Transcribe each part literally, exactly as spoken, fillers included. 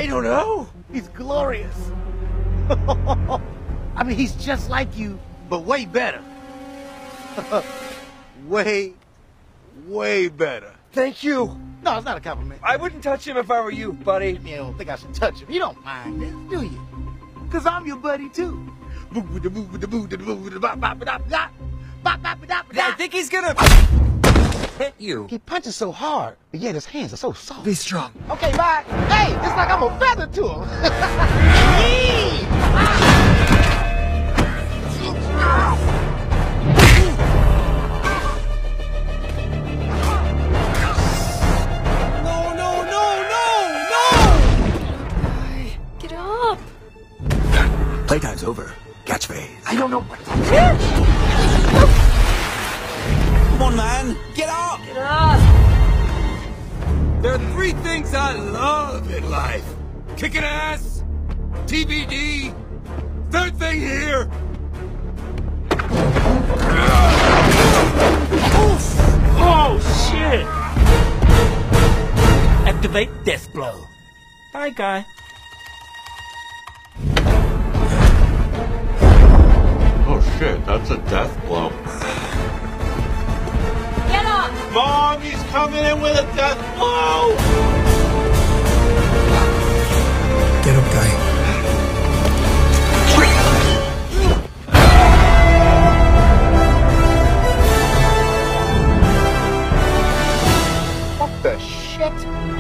I don't know. He's glorious. I mean, he's just like you, but way better. way, way better. Thank you. No, it's not a compliment. I wouldn't touch him if I were you, buddy. You don't think I should touch him. You don't mind this, do you? Because I'm your buddy, too. I think he's gonna hit you. He punches so hard, but yet his hands are so soft. Be strong. Okay, bye. Hey, it's like I'm a feather to him. No, no, no, no, no! Get up. Playtime's over. Catchphrase. I don't know what to do. Come on, man. Get up! Get up. There are three things I love in life. Kicking ass, T B D, third thing here. Oh, shit! Activate death blow. Bye, guy. Oh shit, that's a death blow. Get up. Mom, he's coming in with a death blow! Get up, guy. What the shit?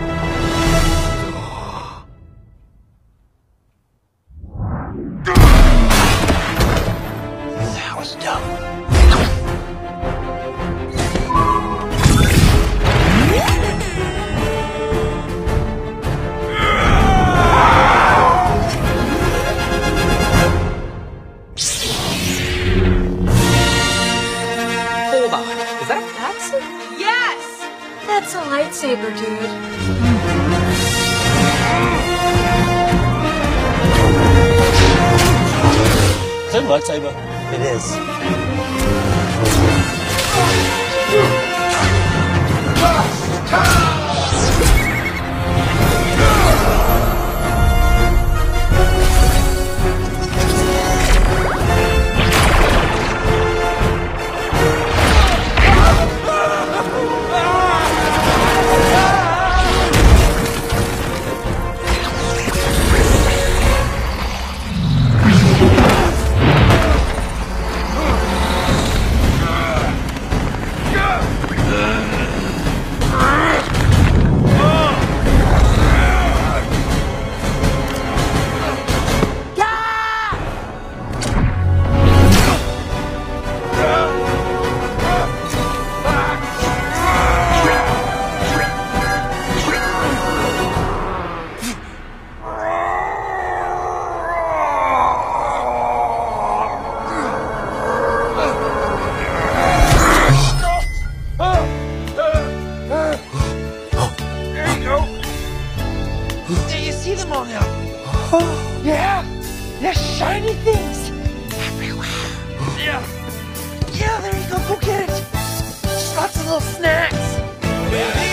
That was dumb. Hold on. Is that That's a... Yes! That's a lightsaber, dude. Is that a lightsaber? It is. Yeah! There's shiny things everywhere. Yeah. Yeah, there you go. Go get it. Just lots of little snacks.